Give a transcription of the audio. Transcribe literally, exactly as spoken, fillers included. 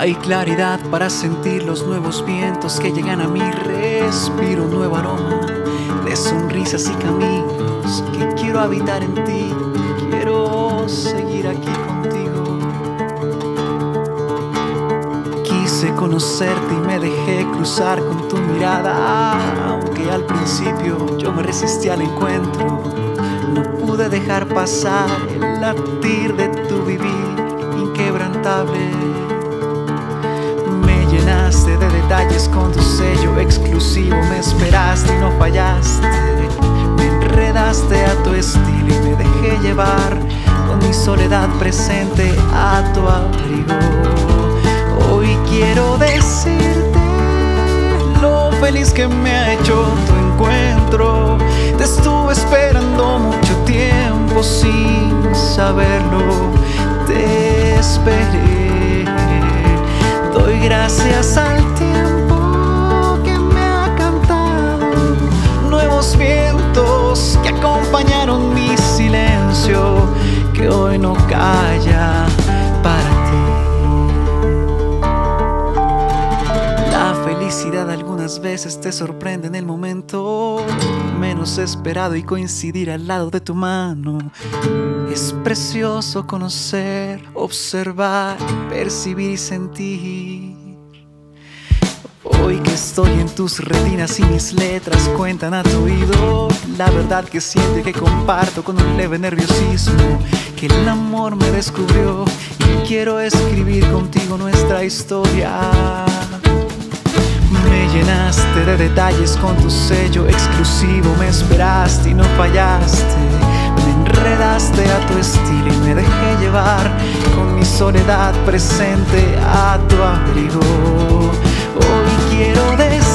Hay claridad para sentir los nuevos vientos que llegan a mí. Respiro un nuevo aroma de sonrisas y caminos que quiero habitar en ti. Quiero seguir aquí contigo. Quise conocerte y me dejé cruzar con tu mirada. Aunque al principio yo me resistí al encuentro, no pude dejar pasar el latir de tu vivir inquebrantable. Me llenaste de detalles con tu sello exclusivo. Me esperaste y no fallaste. Me enredaste a tu estilo y me dejé llevar con mi soledad presente a tu abrigo. Hoy quiero decirte lo feliz que me ha hecho tu encuentro. Te estuve esperando mucho tiempo sin saberlo. Te esperé. Doy gracias al tiempo que me ha cantado nuevos vientos que acompañaron mi silencio, que hoy no calla para ti. La felicidad algunas veces te sorprende en el momento menos esperado y coincidir al lado de tu mano. Es precioso conocer, observar, percibir y sentir. Hoy que estoy en tus retinas y mis letras cuentan a tu oído la verdad que siento y que comparto con un leve nerviosismo, que el amor me descubrió y quiero escribir contigo nuestra historia. Me llenaste de detalles con tu sello exclusivo. Me esperaste y no fallaste. Me enredaste a tu estilo y me dejé llevar con mi soledad presente a tu abrigo. Hoy quiero decir